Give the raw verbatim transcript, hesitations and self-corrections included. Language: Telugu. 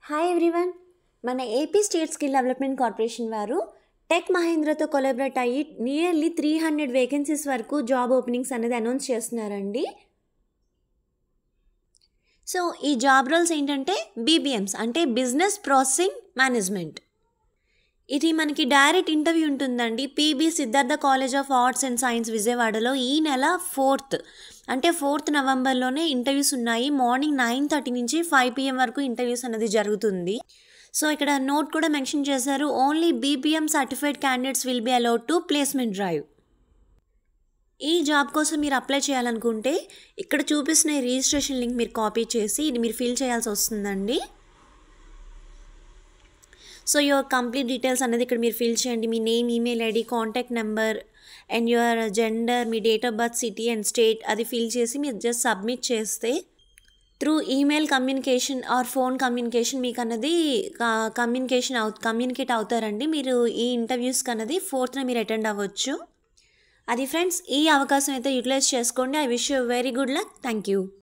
హాయ్ ఎవ్రీవన్, మన AP State Skill Development Corporation వారు టెక్ మహీంద్రాతో కొలాబరేట్ అయ్యి నియర్లీ త్రీ హండ్రెడ్ వేకెన్సీస్ వరకు జాబ్ ఓపెనింగ్స్ అనేది అనౌన్స్ చేస్తున్నారండి. సో ఈ జాబ్ రోల్స్ ఏంటంటే బీబీఎంస్ అంటే బిజినెస్ ప్రాసెసింగ్ మేనేజ్మెంట్. ఇది మనకి డైరెక్ట్ ఇంటర్వ్యూ ఉంటుందండి. PB Siddhartha College of Arts and Science విజయవాడలో ఈ నెల ఫోర్త్ అంటే ఫోర్త్ నవంబర్లోనే ఇంటర్వ్యూస్ ఉన్నాయి. మార్నింగ్ నైన్ థర్టీ నుంచి ఫైవ్ పిఎం వరకు ఇంటర్వ్యూస్ అనేది జరుగుతుంది. సో ఇక్కడ నోట్ కూడా మెన్షన్ చేశారు, only BPM certified candidates will be allowed to placement drive. ఈ జాబ్ కోసం మీరు అప్లై చేయాలనుకుంటే ఇక్కడ చూపిస్తున్న రిజిస్ట్రేషన్ లింక్ మీరు కాపీ చేసి ఇది మీరు ఫిల్ చేయాల్సి వస్తుందండి. సో యువర్ కంప్లీట్ డీటెయిల్స్ అనేది ఇక్కడ మీరు ఫిల్ చేయండి. మీ name, email ID, contact number and your gender, మీ date of birth, city and state అది ఫిల్ చేసి మీరు జస్ట్ సబ్మిట్ చేస్తే through email communication or phone communication మీకు అన్నది కమ్యూనికేషన్ అవు కమ్యూనికేట్ అవుతారండి. మీరు ఈ ఇంటర్వ్యూస్కి అన్నది ఫోర్త్న మీరు అటెండ్ అవ్వచ్చు. అది ఫ్రెండ్స్, ఈ అవకాశం అయితే యూటిలైజ్ చేసుకోండి. I wish you very good luck. Thank you.